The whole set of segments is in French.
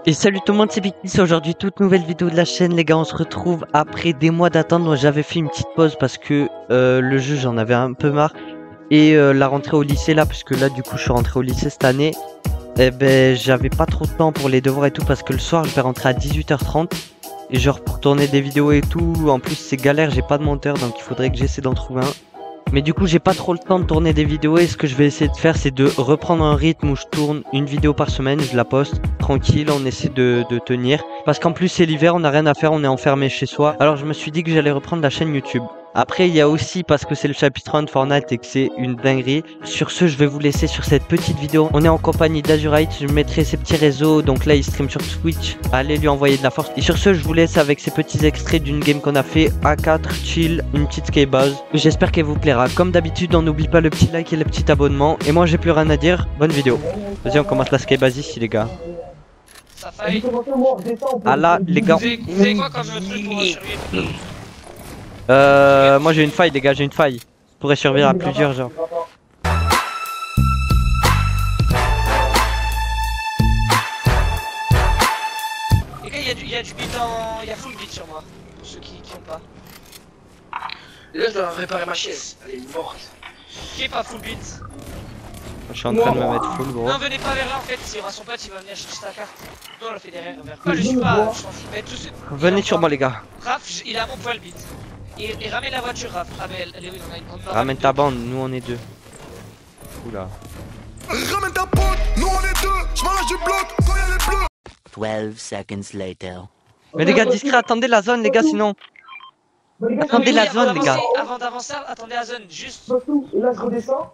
Et salut tout le monde, c'est Victis. Aujourd'hui, toute nouvelle vidéo de la chaîne, les gars. On se retrouve après des mois d'attente. Moi, j'avais fait une petite pause parce que le jeu, j'en avais un peu marre. Et la rentrée au lycée là, parce que là, du coup, je suis rentré au lycée cette année. Et ben, j'avais pas trop de temps pour les devoirs et tout parce que le soir, je vais rentrer à 18h30. Et genre, pour tourner des vidéos et tout, en plus, c'est galère, j'ai pas de monteur, donc il faudrait que j'essaie d'en trouver un. Mais du coup, j'ai pas trop le temps de tourner des vidéos et ce que je vais essayer de faire, c'est de reprendre un rythme où je tourne une vidéo par semaine, je la poste tranquille, on essaie de tenir. Parce qu'en plus, c'est l'hiver, on n'a rien à faire, on est enfermé chez soi. Alors, je me suis dit que j'allais reprendre la chaîne YouTube. Après, il y a aussi parce que c'est le chapitre 1 de Fortnite et que c'est une dinguerie. Sur ce, je vais vous laisser sur cette petite vidéo. On est en compagnie d'Azurite, je mettrai ses petits réseaux. Donc là, il stream sur Twitch. Allez lui envoyer de la force. Et sur ce, je vous laisse avec ces petits extraits d'une game qu'on a fait. A4, chill, une petite skybase. J'espère qu'elle vous plaira. Comme d'habitude, on n'oublie pas le petit like et le petit abonnement. Et moi, j'ai plus rien à dire. Bonne vidéo. Vas-y, on commence la skybase ici, les gars. Ça faille. Ah là, les gars. Vous savez quoi quand je me truc pour survivre? Moi j'ai une faille, les gars, j'ai une faille. Je pourrais survivre à plusieurs, genre. Les gars, il y a du beat en. Il y a full beat sur moi. Pour ceux qui ont pas. Là, je dois réparer ma chaise. Elle est morte. Qui est pas full beat? Je suis en train de me mettre full, gros. Non, venez pas vers là en fait. S'il y aura son pote, il va venir chercher sa carte. Non, on l'a fait derrière. Vers. Moi, je suis pas. Je t'en fous. Mais tout de suite. Venez sur moi, les gars. Raph, il a mon poil beat. Et ramène la voiture, Raph. Ah, mais elle est où? On a une grande Ramène ta bande, nous on est deux. Oula. Ramène ta pote, nous on est deux, je m'arrache du bloc quand y'a les bleus. 12 seconds later. Mais les gars, discret, attendez la zone, les gars, sinon. Attendez la zone, les gars. Avant d'avancer, attendez la zone. Juste. Et là je redescends.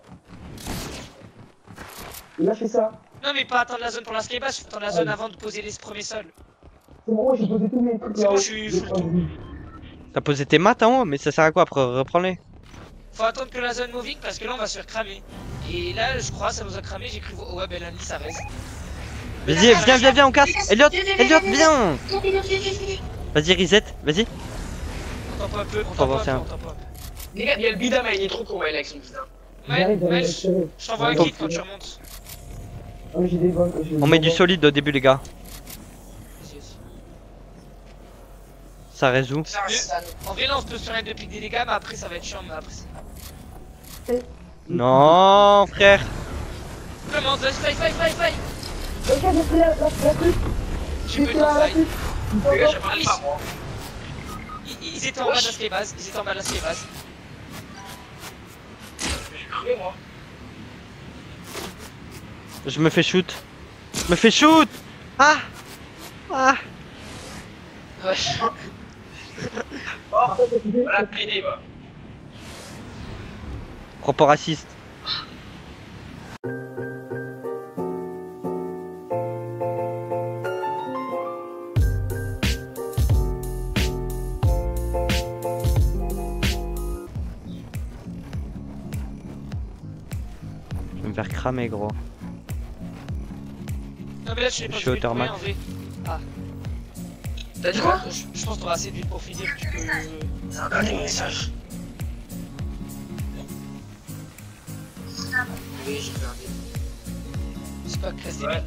Et là je fais ça. Non, mais pas attendre la zone pour la skybase. Faut attendre la zone avant de poser les premiers sols. C'est bon, j'ai posé tous mes trucs. C'est bon, je suis full. T'as posé tes maths en haut, mais ça sert à quoi après? Reprends-les. Faut attendre que la zone moving parce que là on va se faire cramer. Et là je crois ça nous a cramé, j'ai cru oh ouais ben la nuit ça reste. Vas-y, viens, on casse. Elliot, viens. Vas-y, reset, vas-y. On t'en peut un peu, on Faut t'en peut avancer un un peu, on t'en peut un peu. Les gars, il y a le bidam, il est trop con, ouais, avec son bidam. Ouais, je t'envoie un kit quand tu remontes. Ah mais j'ai des balles. On met du solide au début, les gars. Vas-y, vas-y. Ça résout. En vrai là on peut se faire depuis des dégâts mais après ça va être chiant mais après c'est... Non, frère. Comment? Vas-y, faille. Ok, j'ai pris la truc. J'ai peu de temps faille. Les gars, j'ai pas le pas, moi. Ils étaient en bas de la skybase, Je suis crevé, moi. Je me fais shoot. Ah. Ouais. Oh, voilà, PD, va. Propos raciste. Je vais me faire cramer, gros. Non mais là je sais Je pas suis hauteur max. en vrai. Ah. T'as dit quoi? Je pense que t'auras assez de vite pour finir, tu peux... C'est un dernier message. Oui, j'ai regardé. C'est pas classe des Ouais.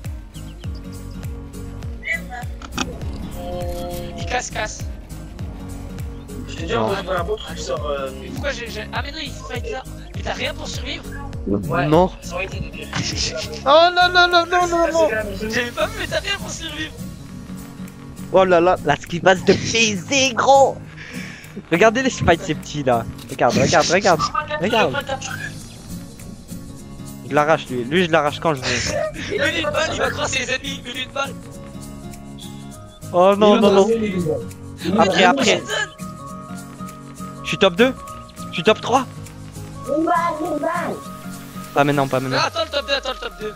Il casse. Je te dis, on va un beau truc sur. Mais pourquoi j'ai... Ah mais non il faut être là. Mais t'as rien pour survivre? Ouais, Non. ça aurait été de pire. Oh non. J'avais pas vu mais t'as rien pour survivre. Oh là là, la skybase de baiser, gros. Regardez les spikes, ces petits là. Regarde. Je l'arrache lui je l'arrache quand je veux. Mets une balle, il va crosser les ennemis, mets une balle. Oh non. Après. Après. Je suis top 2. Je suis top 3. Une balle. Pas maintenant. Ah, attends le top 2.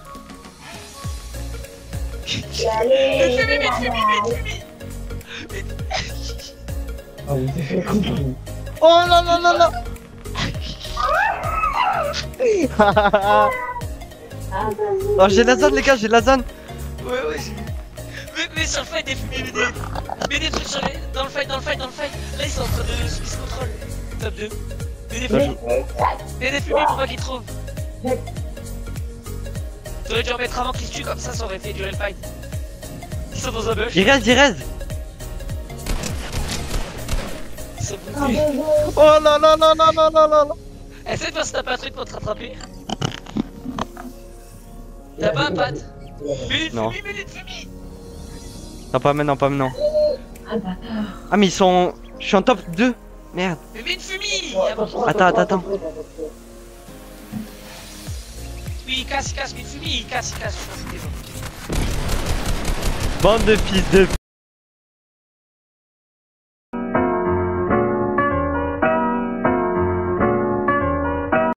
Allez, Fais-moi. Ah oui, c'est fait compris. Oh non. Oh j'ai la zone les gars, j'ai la zone. Ouais, j'ai vu. Mais sur le fight, des fumées, mets des trucs sur les... dans le fight. Là, ils sont en train de subir ce contrôle. Top 2. Mets des fumées. Mets des fumées pour pas qu'ils trouvent. T'aurais dû en mettre avant qu'ils se tuent, comme ça aurait fait durer le fight. Ils sont dans un bush. Il reste. Ils sont Ah, boutés. bon. Oh non, non, non, non, non, non, non. Essaie de voir si t'as pas un truc pour te rattraper. T'as pas un pad? Mets Non. les fumis. Non, pas maintenant, pas maintenant. Ah, bâtard. Ah, mais ils sont. Je suis en top 2. Merde. Mais mets une fumée. Attends. Oui, il casse, mets une fumée, il casse, je m'en fous des autres. Bande de fils de